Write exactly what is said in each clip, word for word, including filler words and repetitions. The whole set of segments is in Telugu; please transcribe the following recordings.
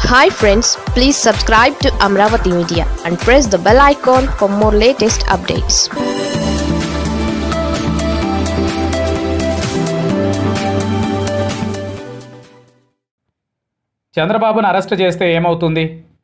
Hi friends, please subscribe to Amaravathi Media and press the bell icon for more latest updates. చంద్రబాబును అరెస్ట్ చేస్తే ఏమవుతుంది?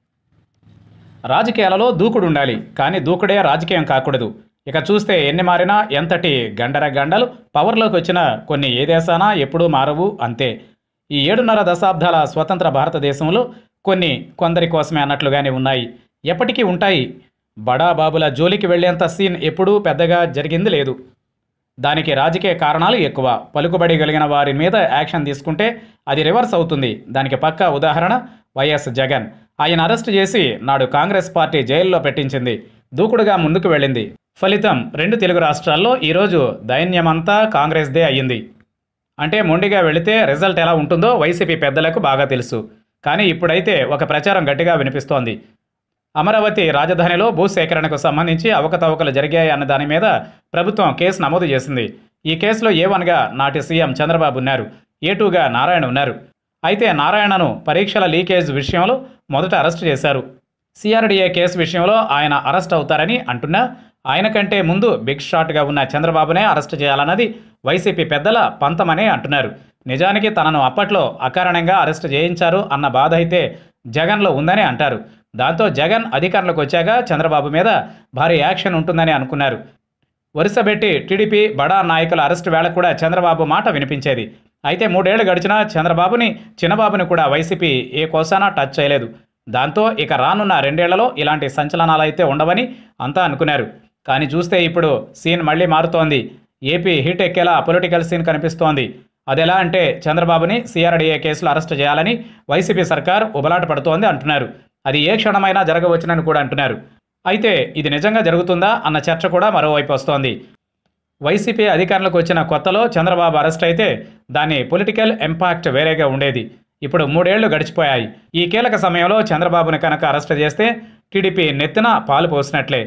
రాజకీయాలలో దూకుడు ఉండాలి, కానీ దూకుడే రాజకీయం కాకూడదు. ఇక చూస్తే ఎన్ని మారినా ఎంతటి గండర గండలు పవర్లోకి వచ్చినా కొన్ని ఏ దేశానా ఎప్పుడూ మారవు, అంతే. ఈ ఏడున్నర దశాబ్దాల స్వతంత్ర భారతదేశంలో కొన్ని కొందరి కోసమే అన్నట్లుగానే ఉన్నాయి, ఎప్పటికీ ఉంటాయి. బడాబాబుల జోలికి వెళ్లేంత సీన్ ఎప్పుడూ పెద్దగా జరిగింది లేదు. దానికి రాజకీయ కారణాలు ఎక్కువ. పలుకుబడి కలిగిన వారి మీద యాక్షన్ తీసుకుంటే అది రివర్స్ అవుతుంది. దానికి పక్కా ఉదాహరణ వైఎస్ జగన్. ఆయన అరెస్ట్ చేసి నాడు కాంగ్రెస్ పార్టీ జైల్లో పెట్టించింది. దూకుడుగా ముందుకు వెళ్ళింది. ఫలితం రెండు తెలుగు రాష్ట్రాల్లో ఈరోజు దైన్యమంతా కాంగ్రెస్దే అయ్యింది. అంటే మొండిగా వెళితే రిజల్ట్ ఎలా ఉంటుందో వైసీపీ పెద్దలకు బాగా తెలుసు. కానీ ఇప్పుడైతే ఒక ప్రచారం గట్టిగా వినిపిస్తోంది. అమరావతి రాజధానిలో భూసేకరణకు సంబంధించి అవకతవకలు జరిగాయి అన్న దాని మీద ప్రభుత్వం కేసు నమోదు చేసింది. ఈ కేసులో ఏ వన్గా నాటి సీఎం చంద్రబాబు ఉన్నారు, ఏ టూగా నారాయణ ఉన్నారు. అయితే నారాయణను పరీక్షల లీకేజ్ విషయంలో మొదట అరెస్ట్ చేశారు. సిఆర్డీఏ కేసు విషయంలో ఆయన అరెస్ట్ అవుతారని అంటున్నా, ఆయన కంటే ముందు బిగ్ షాట్గా ఉన్న చంద్రబాబునే అరెస్ట్ చేయాలన్నది వైసీపీ పెద్దల పంతమనే అంటున్నారు. నిజానికి తనను అప్పట్లో అకారణంగా అరెస్ట్ చేయించారు అన్న బాధ అయితే జగన్లో ఉందని అంటారు. దాంతో జగన్ అధికారంలోకి వచ్చాక చంద్రబాబు మీద భారీ యాక్షన్ ఉంటుందని అనుకున్నారు. వరుసబెట్టి టీడీపీ బడా నాయకుల అరెస్టు వేళ కూడా చంద్రబాబు మాట వినిపించేది. అయితే మూడేళ్లు గడిచినా చంద్రబాబుని చిన్నబాబుని కూడా వైసీపీ ఏ కోసానా టచ్ చేయలేదు. దాంతో ఇక రానున్న రెండేళ్లలో ఇలాంటి సంచలనాలు అయితే ఉండవని అంతా అనుకున్నారు. కానీ చూస్తే ఇప్పుడు సీన్ మళ్లీ మారుతోంది. ఏపీ హీట్ ఎక్కేలా పొలిటికల్ సీన్ కనిపిస్తోంది. అదెలా అంటే చంద్రబాబుని సిఆర్డీఏ కేసులు అరెస్ట్ చేయాలని వైసీపీ సర్కార్ ఉబలాట పడుతోంది అంటున్నారు. అది ఏ క్షణమైనా జరగవచ్చునని కూడా అంటున్నారు. అయితే ఇది నిజంగా జరుగుతుందా అన్న చర్చ కూడా మరోవైపు వస్తోంది. వైసీపీ అధికారంలోకి వచ్చిన కొత్తలో చంద్రబాబు అరెస్ట్ అయితే దాని పొలిటికల్ ఇంపాక్ట్ వేరేగా ఉండేది. ఇప్పుడు మూడేళ్లు గడిచిపోయాయి. ఈ కీలక సమయంలో చంద్రబాబుని కనుక అరెస్ట్ చేస్తే టీడీపీ నెత్తిన పాలు పోసినట్లే.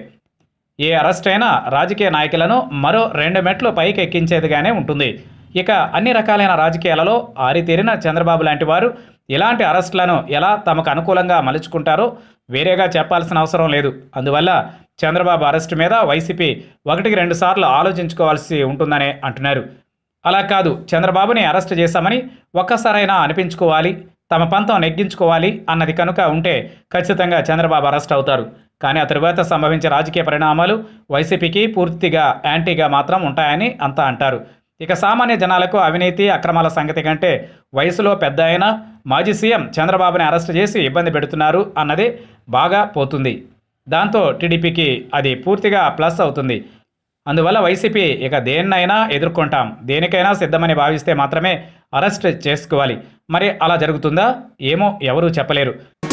ఏ అరెస్ట్ అయినా రాజకీయ నాయకులను మరో రెండు మెట్లు పైకి ఎక్కించేదిగానే ఉంటుంది. ఇక అన్ని రకాలైన రాజకీయాలలో ఆరితేరిన చంద్రబాబు లాంటి వారు ఇలాంటి అరెస్టులను ఎలా తమకు అనుకూలంగా మలుచుకుంటారో వేరేగా చెప్పాల్సిన అవసరం లేదు. అందువల్ల చంద్రబాబు అరెస్టు మీద వైసీపీ ఒకటికి రెండు సార్లు ఆలోచించుకోవాల్సి ఉంటుందనే అంటున్నారు. అలా కాదు, చంద్రబాబుని అరెస్ట్ చేశామని ఒక్కసారైనా అనిపించుకోవాలి, తమ పంతం నెగ్గించుకోవాలి అన్నది కనుక ఉంటే ఖచ్చితంగా చంద్రబాబు అరెస్ట్ అవుతారు. కానీ ఆ తరువాత సంభవించే రాజకీయ పరిణామాలు వైసీపీకి పూర్తిగా యాంటీగా మాత్రం ఉంటాయని అంతా అంటారు. ఇక సామాన్య జనాలకు అవినీతి అక్రమాల సంగతి కంటే వయసులో పెద్ద అయిన మాజీ సీఎం చంద్రబాబుని అరెస్ట్ చేసి ఇబ్బంది పెడుతున్నారు అన్నదే బాగా పోతుంది. దాంతో టీడీపీకి అది పూర్తిగా ప్లస్ అవుతుంది. అందువల్ల వైసీపీ ఇక దేన్నైనా ఎదుర్కొంటాం, దేనికైనా సిద్ధమని భావిస్తే మాత్రమే అరెస్ట్ చేసుకోవాలి. మరి అలా జరుగుతుందా ఏమో ఎవరూ చెప్పలేరు.